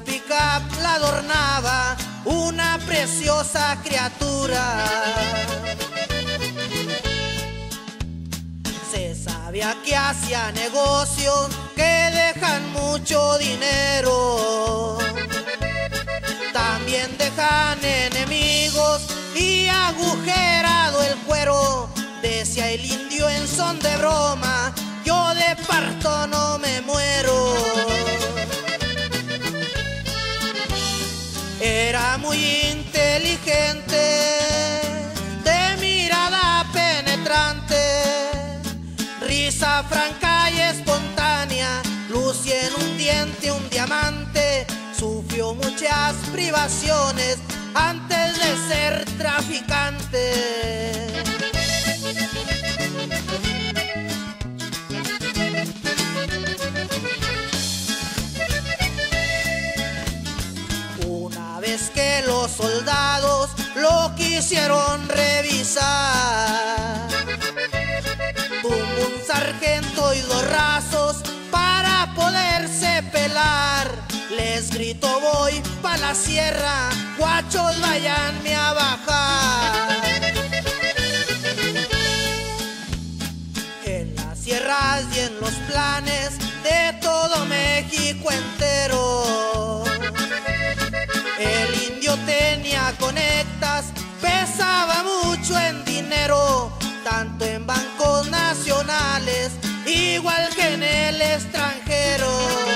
pickup la adornaba una preciosa criatura. Se sabía que hacía negocios que dejan mucho dinero. También dejan enemigos y agujerado el cuero. Decía el indio en son de broma, yo de parto no me muero. Era muy inteligente, de mirada penetrante, risa franca y espontánea, lucía en un diente un diamante. Sufrió muchas privaciones antes de ser traficante. Una vez que los soldados lo quisieron revisar, tuvo un sargento y dos rasos para poderse pelar. Les gritó: voy pa' la sierra, guachos váyanme a bajar. En las sierras y en los planes de todo México entero, el indio tenía conectas, pesaba mucho en dinero, tanto en bancos nacionales, igual que en el extranjero.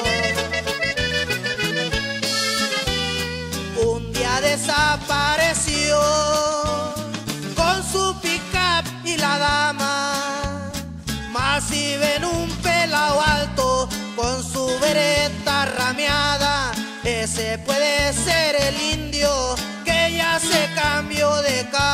Un día desapareció con su pickup y la dama, mas si ven un pelao alto con su bereta rameada, ese puede ser el indio que ya se cambió de casa.